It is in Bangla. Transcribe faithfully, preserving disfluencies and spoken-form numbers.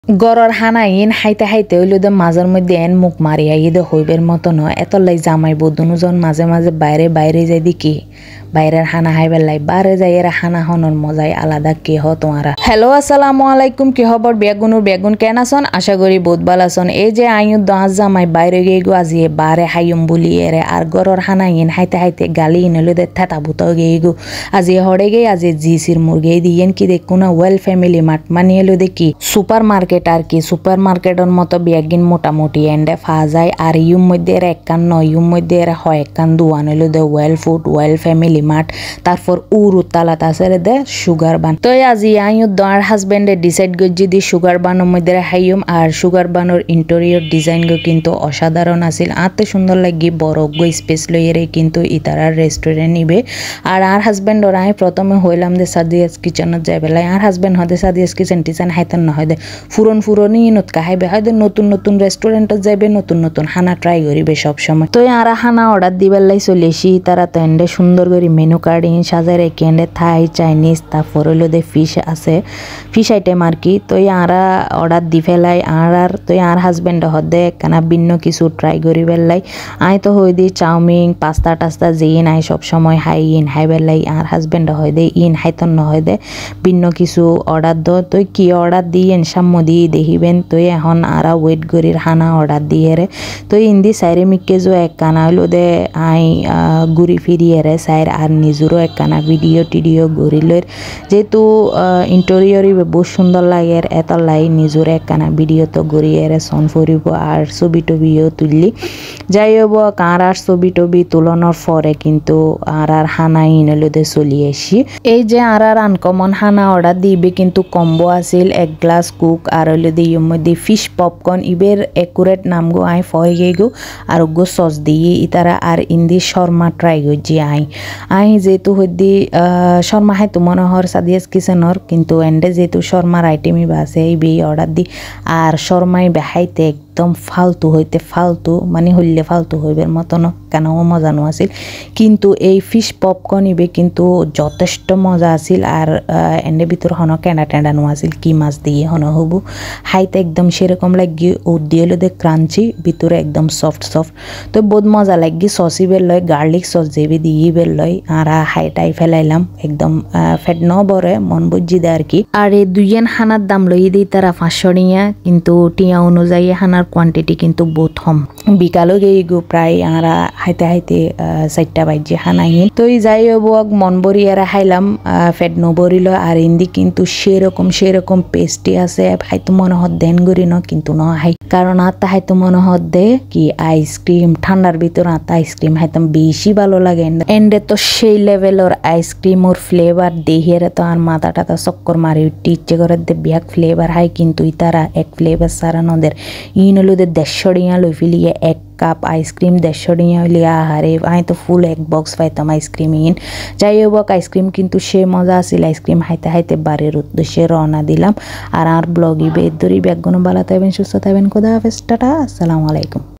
গরর হানা ইন হাইতে হাইতে হইল মাঝের মধ্যে এন মুখ মারিয়া ঈদে হইবের মতো নয় এতলাই জামাই বদনুজন মাঝে মাঝে বাইরে বাইরে যাই দেখি বাইরের হানা হাইবার লাই বারে যাই এরা হানা হনর মজাই আলাদা কে হ তোমারা। হ্যালো আসসালামু আলাইকুম, কি খবর বেগুনুর বেগুন কেন আছেন? আশা করি বহুত ভালো আছেন। এই যে আইয়ু দশ জামাই বাইরে গিয়ে গো আজিয়ে বারে হাইম বলি এরে আর গরর হানা ইন হাইতে হাইতে গালি ইনলে দে থাতা বুতো গিয়ে গো আজি হড়ে গিয়ে আজি জিসির মুরগি দিয়েন কি দেখো না ওয়েল ফ্যামিলি মার্ট মানে এলো দেখি সুপার মার্কেট আর কি সুপার মার্কেটের মতো বেগিন মোটামুটি এন্ডে ফা যায় আর ইউর মধ্যে এরা একখান নয় ইউর মধ্যে এরা হয় একখান দুয়ান হইলো দে Well Food Well Family Mart তারপর উর উত্তালাত আছে দে সুগার বান। তো আজি আইয়ু আর হাজবেন্ডে ডিসাইড করছি দি সুগার বানোর মধ্যে হাইম আর সুগার বানোর ইন্টেরিয়র ডিজাইন গো কিন্তু অসাধারণ আছিল আতে সুন্দর লাগি বড় গো স্পেস লইরে কিন্তু ইতারার রেস্টুরেন্ট নিবে আর আর হাজবেন্ড ওরা আমি প্রথমে হইলাম দে সাদিয়াস কিচেনত যাই বেলায় আর হাজবেন্ড হদে সাদিয়াস কিচেন টিচেন হাইতেন না হয় দে ফুরন ফুরনি ইনত কাহাইবে হয়তো নতুন নতুন রেস্টুরেন্টত যাইবে নতুন নতুন হানা ট্রাই করিবে সব সময়। তো আর হানা অর্ডার দিবার লাই চলে এসি তারা তো এন্ডে সুন্দর করে মেনু কার্ড ইন সাজায় রেখে এন্ডে থাই চাইনিজ তারপর হইলো দে ফিশ আছে ফিশ আইটেম আর কি। তো আরা অর্ডার দি ফেলাই আর আর তো আর হাজবেন্ড হদে কানা ভিন্ন কিছু ট্রাই করিবার লাই আই তো হই দি চাউমিন পাস্তা টাস্তা যেই নাই সব সময় হাই ইন হাইবার লাই আর হাজবেন্ড হয় দে ইন হাইতন ন হয় দে ভিন্ন কিছু অর্ডার দ তো কি অর্ডার দিয়েন সাম্য দিয়ে দেখিবেন। তো এখন আরা ওয়েট করির হানা অর্ডার দিয়ে রে তো ইন্দি সাইরে মিকে যো এক কানা হইলো দে আই ঘুরি ফিরিয়ে রে সাইর আর নিজেরও এক কানা ভিডিও টিডিও ঘুরি লইর যেহেতু ইন্টেরিয়রই বহুত সুন্দর লাগে এত লাই নিজের এক কানা ভিডিও তো ঘুরিয়ে রে সন ফুরিব আর ছবি টবিও তুললি যাই হব কার আর ছবি টবি তুলনোর পরে কিন্তু আর আর হানা ইনলো দে চলি আসি। এই যে আর আর আনকমন হানা অর্ডার দিবে কিন্তু কম্বো আছিল এক গ্লাস কুক আর হইলো দিয়ে মধ্যে ফিশ পপকর্ন ইবের একুরেট নাম গো I Foy gay go R go sauce দিয়ে ইতারা আর ইন্দি শর্মা ট্রাই করছি আই আই যেহেতু হইদি শর্মা হাই তো মনে হর সাদিয়াস কিচেনর কিন্তু এন্ডে যেহেতু শর্মার আইটেমই বাসে এই বে অর্ডার দি আর শর্মাই বেহাইতে একদম ফালতু হইতে ফালতু মানে হইলে ফালতু হইবের মতন কেন মজানো আছিল কিন্তু এই ফিশ পপকর্ন ইবে কিন্তু যথেষ্ট মজা আছিল আর এন্ডে ভিতর হন কেনা টেন্ডানো আছিল কি মাছ দিয়ে হন হবু হাইতে একদম সেরকম লাগি ও দিয়ে হলো দে ক্রাঞ্চি ভিতরে একদম সফট সফট তো বহুত মজা লাগি সসি বের লয় গার্লিক সস যেবি দিয়ে বের লয় আর হাইটাই ফেলাইলাম একদম ফেট ন বরে মন বুঝি দে আর কি। আর এই দুইজন হানার দাম লই দিই তারা পাঁচশো টিয়া কিন্তু টিয়া অনুযায়ী হানার কোয়ান্টিটি কিন্তু বহুত কম বিকালও গেই গো প্রায় আরা হাইতে হাইতে চারটা বাজে হানাইন তো যাই হবো মন বরি এরা খাইলাম ফেট নবরিল আর ইন্দি কিন্তু সেরকম সেরকম পেস্টি আছে হাইতো মনে হত দেন গরি ন কিন্তু ন হাই কারণ আত্মা হাইতো মনে হত দে কি আইসক্রিম ঠান্ডার ভিতর আত্মা আইসক্রিম হাইতাম বেশি ভালো লাগে এন্ডে তো সেই লেভেলের আইসক্রিম ওর ফ্লেভার দেহের তো আর মাথা টাতা চক্কর মারি উঠতে ইচ্ছে করে দে বিয়াক ফ্লেভার হাই কিন্তু ইতারা এক ফ্লেভার সারা নদের ইন হলো দে দেড়শো টিয়া লই ফেলিয়ে এক কাপ আইসক্রিম দেড়শো টিয়া হইলে আহারে আমি তো ফুল এক বক্স পাইতাম আইসক্রিম ইন যাই হোক আইসক্রিম কিন্তু সে মজা আছিল আইসক্রিম হাইতে হাইতে বাড়ির উদ্দেশ্যে রওনা দিলাম আর আর ব্লগই বেদ ধরি ব্যাগগুলো ভালো থাকবেন সুস্থ থাকবেন খোদা হাফেজ টাটা আসসালামু আলাইকুম।